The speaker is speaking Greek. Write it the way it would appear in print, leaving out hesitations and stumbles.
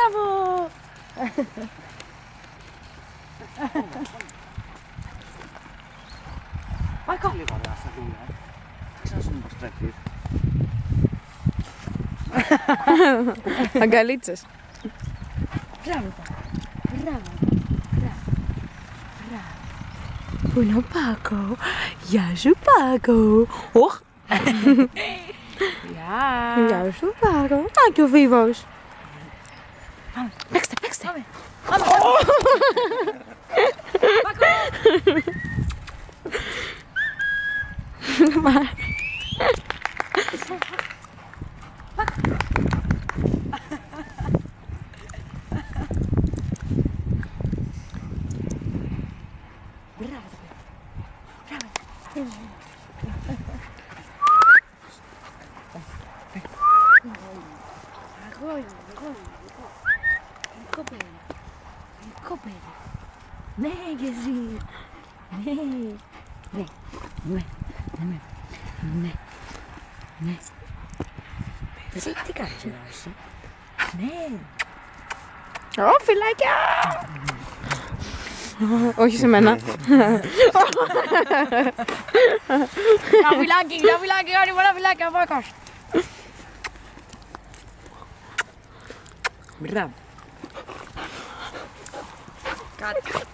Μπράβο! Πάκο! Λίγο ωραία στα δούλια. Θα ξανασούμε πως τρέχεις. Αγκαλίτσες. Μπράβο! Μπράβο! Πού είναι ο Πάκο? Γεια σου Πάκο! Οχ! Γεια σου Πάκο! Α, και ο Βίβος! Παίξτε, παίξτε! Πάμε! Κοπέλα. Ναι, και εσύ. Ναι. Εσύ τι κάνεις εδώ εσύ? Ναι. Ω, φυλάκια! Όχι σε μένα. Τα φυλάκι, όλοι πολλά φυλάκια, Πάκος. Μπράβο. Κάτσε.